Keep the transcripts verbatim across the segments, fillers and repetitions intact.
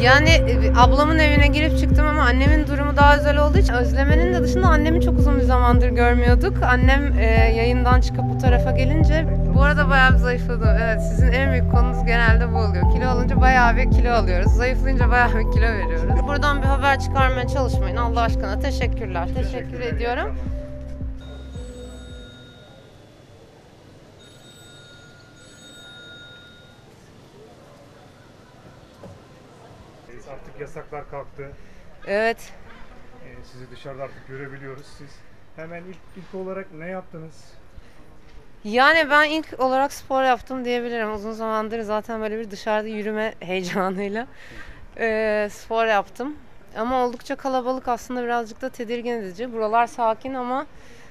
Yani e, ablamın evine girip çıktım ama annemin durumu daha özel olduğu için özlemenin de dışında annemi çok uzun bir zamandır görmüyorduk. Annem e, yayından çıkıp bu tarafa gelince bu arada bayağı bir zayıfladım. Evet, sizin en büyük konunuz genelde bu oluyor. Kilo alınca bayağı bir kilo alıyoruz. Zayıflayınca bayağı bir kilo veriyoruz. Buradan bir haber çıkarmaya çalışmayın Allah aşkına. Teşekkürler. Teşekkür ediyorum. Artık yasaklar kalktı. Evet. Ee, sizi dışarıda artık görebiliyoruz. Siz hemen ilk, ilk olarak ne yaptınız? Yani ben ilk olarak spor yaptım diyebilirim. Uzun zamandır zaten böyle bir dışarıda yürüme heyecanıyla e, spor yaptım. Ama oldukça kalabalık, aslında birazcık da tedirgin edici. Buralar sakin ama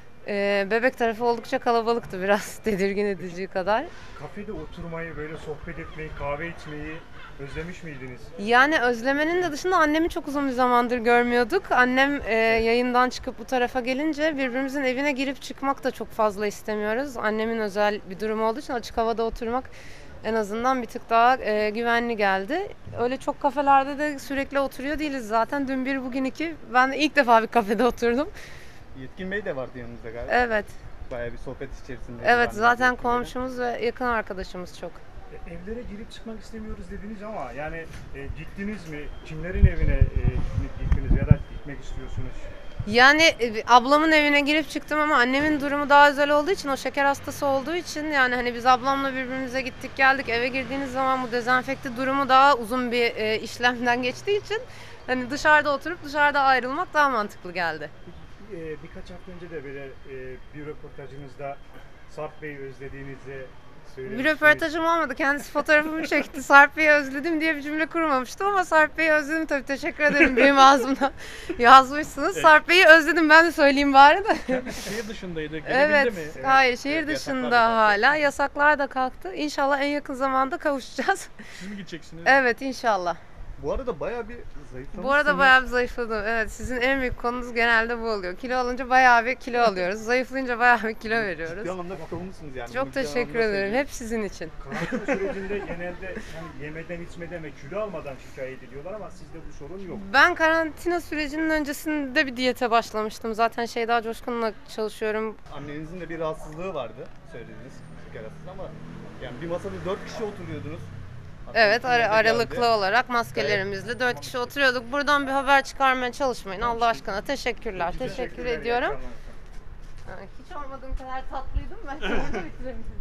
e, Bebek tarafı oldukça kalabalıktı, biraz tedirgin edici kadar. Kafede oturmayı, böyle sohbet etmeyi, kahve içmeyi özlemiş miydiniz? Yani özlemenin de dışında annemi çok uzun bir zamandır görmüyorduk. Annem e, yayından çıkıp bu tarafa gelince birbirimizin evine girip çıkmak da çok fazla istemiyoruz. Annemin özel bir durumu olduğu için açık havada oturmak en azından bir tık daha e, güvenli geldi. Öyle çok kafelerde de sürekli oturuyor değiliz zaten. Dün bir, bugün iki. Ben de ilk defa bir kafede oturdum. Yetkin Bey de vardı yanınızda galiba. Evet. Bayağı bir sohbet içerisinde. Evet, zaten komşumuz ve yakın arkadaşımız çok. E, Evlere girip çıkmak istemiyoruz dediniz ama yani e, gittiniz mi? Kimlerin evine e, gittiniz ya da gitmek istiyorsunuz? Yani e, ablamın evine girip çıktım ama annemin durumu daha özel olduğu için, o şeker hastası olduğu için, yani hani biz ablamla birbirimize gittik geldik, eve girdiğiniz zaman bu dezenfekte durumu daha uzun bir e, işlemden geçtiği için hani dışarıda oturup dışarıda ayrılmak daha mantıklı geldi. E, birkaç hafta önce de böyle e, bir röportajınızda Sarp Bey'i özlediğinizi söylemiştiniz. Bir röportajım olmadı. Kendisi fotoğrafımı çekti. Sarp Bey'i özledim diye bir cümle kurmamıştım ama Sarp Bey'i özledim tabii. Teşekkür ederim. Benim ağzımdan yazmışsınız. Sarp Bey'i özledim, ben de söyleyeyim bari de. Şehir dışındaydı. Evet. Mi? Hayır, şehir Evet, yasaklar dışında da kalktı. hala. Yasaklar da kalktı. İnşallah en yakın zamanda kavuşacağız. Siz mi gideceksiniz? Evet, inşallah. Bu arada bayağı bir zayıflamışsınız. Bu arada bayağı bir zayıfladım. Evet, sizin en büyük konunuz genelde bu oluyor. Kilo alınca bayağı bir kilo alıyoruz. Zayıflayınca bayağı bir kilo veriyoruz. Ciddi anlamda katılmışsınız yani. Bunu Çok ciddi teşekkür anlamda ederim. söyleyeyim. Hep sizin için. Karantina sürecinde genelde hani yemeden içmeden ve kilo almadan şikayet ediyorlar ama sizde bu sorun yok. Ben karantina sürecinin öncesinde bir diyete başlamıştım. Zaten Şeyda Coşkun'la çalışıyorum. Annenizin de bir rahatsızlığı vardı söylediniz. Şeker hastası ama yani bir masada dört kişi oturuyordunuz. Hatta Evet, ikiniz de ara- aralıklı geldi. olarak maskelerimizle dört kişi oturuyorduk. Buradan bir haber çıkarmaya çalışmayın Allah aşkına. Teşekkürler. Teşekkür Teşekkürler, iyi ediyorum. akşamlar. Ha, Hiç olmadığım kadar tatlıydım ben. Şimdi bitiremiyorum.